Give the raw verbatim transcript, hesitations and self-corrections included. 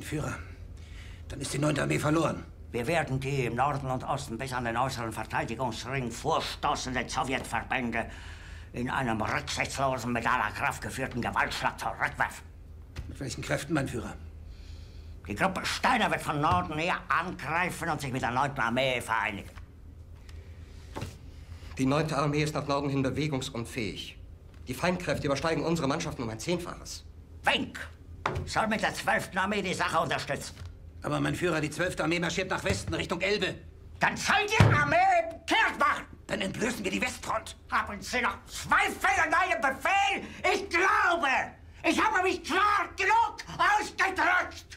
Führer, dann ist die neunte Armee verloren. Wir werden die im Norden und Osten bis an den äußeren Verteidigungsring vorstoßenden Sowjetverbände in einem rücksichtslosen, mit aller Kraft geführten Gewaltschlag zurückwerfen. Mit welchen Kräften, mein Führer? Die Gruppe Steiner wird von Norden her angreifen und sich mit der neunten Armee vereinigen. Die neunte Armee ist nach Norden hin bewegungsunfähig. Die Feindkräfte übersteigen unsere Mannschaften um ein Zehnfaches. Wink soll mit der zwölften Armee die Sache unterstützen. Aber, mein Führer, die zwölfte Armee marschiert nach Westen, Richtung Elbe. Dann soll die Armee kehrt machen. Dann entblößen wir die Westfront. Haben Sie noch Zweifel an meinem Befehl? Ich glaube, ich habe mich klar genug ausgedrückt.